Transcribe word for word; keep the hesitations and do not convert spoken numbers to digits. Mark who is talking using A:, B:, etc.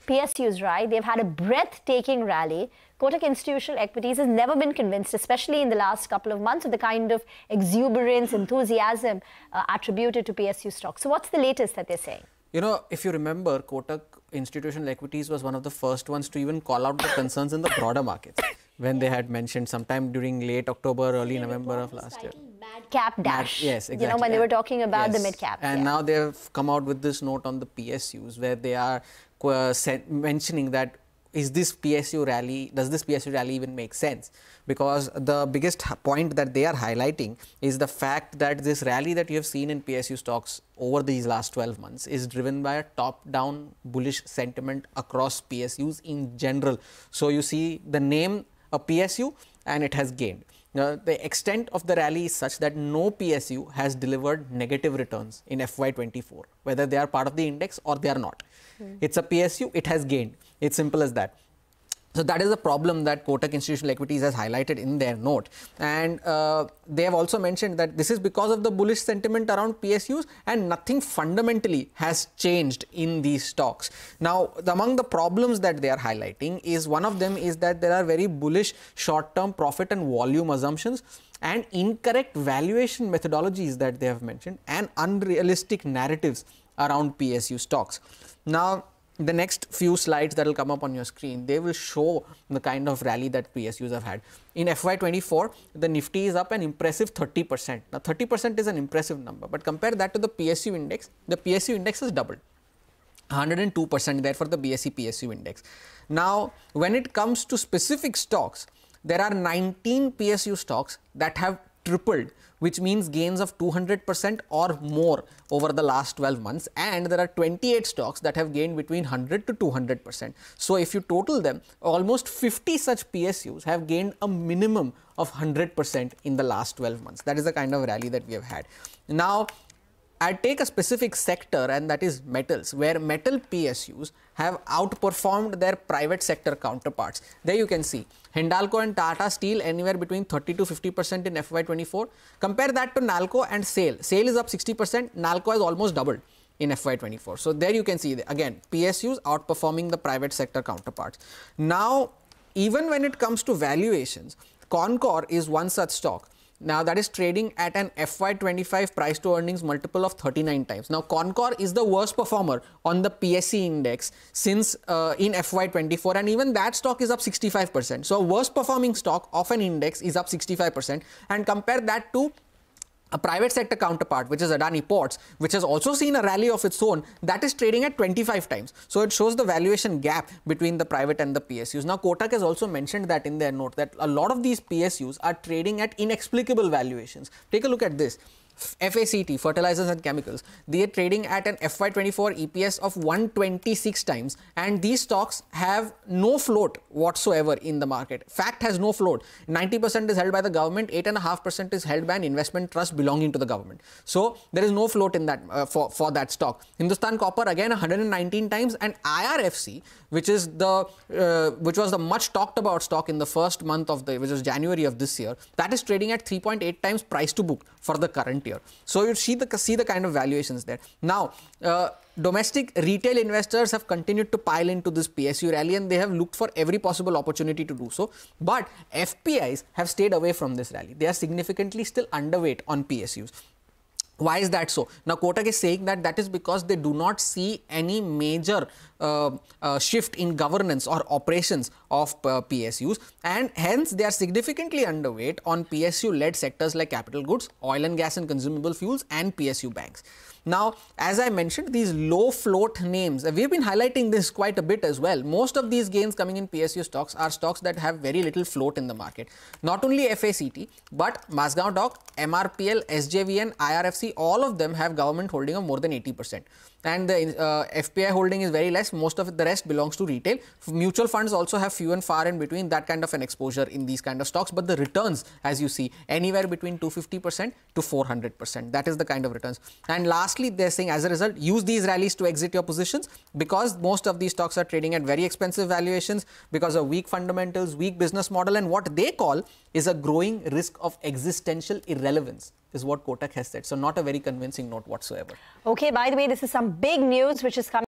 A: P S Us, right? They've had a breathtaking rally. Kotak Institutional Equities has never been convinced, especially in the last couple of months, of the kind of exuberance, enthusiasm uh, attributed to P S U stocks. So what's the latest that they're saying?
B: You know, if you remember, Kotak Institutional Equities was one of the first ones to even call out the concerns in the broader markets when they had mentioned sometime during late October, early November of last year.
A: Mad cap dash.
B: Mad, yes, exactly.
A: You know, when they were talking about
B: yes.
A: the mid caps.
B: And
A: yeah.
B: now they've come out with this note on the P S Us where they are uh, mentioning that is this P S U rally, does this P S U rally even make sense? Because the biggest point that they are highlighting is the fact that this rally that you have seen in P S U stocks over these last twelve months is driven by a top-down bullish sentiment across P S Us in general. So you see the name a P S U and it has gained. Now, the extent of the rally is such that no P S U has delivered negative returns in F Y twenty-four, whether they are part of the index or they are not. Mm. It's a P S U, it has gained. It's simple as that. So that is the problem that Kotak Institutional Equities has highlighted in their note. And uh, they have also mentioned that this is because of the bullish sentiment around P S Us and nothing fundamentally has changed in these stocks. Now, the, among the problems that they are highlighting is one of them is that there are very bullish short-term profit and volume assumptions and incorrect valuation methodologies that they have mentioned and unrealistic narratives around P S U stocks. Now, the next few slides that will come up on your screen, they will show the kind of rally that P S Us have had. In F Y twenty-four, the Nifty is up an impressive thirty percent. Now, thirty percent is an impressive number, but compare that to the P S U index. The P S U index has doubled, one hundred two percent there for the B S E P S U index. Now, when it comes to specific stocks, there are nineteen P S U stocks that have tripled, which means gains of two hundred percent or more over the last twelve months, and there are twenty-eight stocks that have gained between one hundred to two hundred percent. So if you total them, almost fifty such P S Us have gained a minimum of one hundred percent in the last twelve months. That is the kind of rally that we have had. Now, I take a specific sector, and that is metals, where metal P S Us have outperformed their private sector counterparts. There you can see Hindalco and Tata Steel anywhere between thirty to fifty percent in F Y twenty-four. Compare that to Nalco and SAIL. SAIL is up sixty percent, Nalco has almost doubled in F Y twenty-four. So there you can see, again, P S Us outperforming the private sector counterparts. Now, even when it comes to valuations, Concor is one such stock. Now, that is trading at an F Y twenty-five price to earnings multiple of thirty-nine times. Now, Concor is the worst performer on the P S E index since uh, in F Y twenty-four, and even that stock is up sixty-five percent. So, a worst performing stock of an index is up sixty-five percent, and compare that to a private sector counterpart, which is Adani Ports, which has also seen a rally of its own, that is trading at twenty-five times. So it shows the valuation gap between the private and the P S Us. Now, Kotak has also mentioned that in their note that a lot of these P S Us are trading at inexplicable valuations. Take a look at this. F A C T, Fertilizers and Chemicals, they are trading at an F Y twenty-four E P S of one hundred twenty-six times, and these stocks have no float whatsoever in the market. Fact has no float. ninety percent is held by the government, eight point five percent is held by an investment trust belonging to the government. So there is no float in that uh, for, for that stock. Hindustan Copper, again one hundred nineteen times, and I R F C, which is the uh, which was the much talked about stock in the first month of the, which was January of this year, that is trading at three point eight times price to book for the current year. So you see the see the kind of valuations there. Now, uh, domestic retail investors have continued to pile into this P S U rally, and they have looked for every possible opportunity to do so. But F P Is have stayed away from this rally. They are significantly still underweight on P S Us. Why is that so? Now, Kotak is saying that that is because they do not see any major uh, uh, shift in governance or operations of uh, P S Us, and hence they are significantly underweight on P S U-led sectors like capital goods, oil and gas and consumable fuels, and P S U banks. Now, as I mentioned, these low float names, we've been highlighting this quite a bit as well. Most of these gains coming in P S U stocks are stocks that have very little float in the market. Not only F A C T, but Mazagon Dock, M R P L, S J V N, I R F C, all of them have government holding of more than eighty percent. And the uh, F P I holding is very less. Most of it, the rest belongs to retail. Mutual funds also have few and far in between that kind of an exposure in these kind of stocks. But the returns, as you see, anywhere between two hundred fifty percent to four hundred percent. That is the kind of returns. And lastly, they're saying as a result, use these rallies to exit your positions, because most of these stocks are trading at very expensive valuations because of weak fundamentals, weak business model, and what they call is a growing risk of existential irrelevance, is what Kotak has said. So not a very convincing note whatsoever.
A: Okay, by the way, this is some big news which is coming.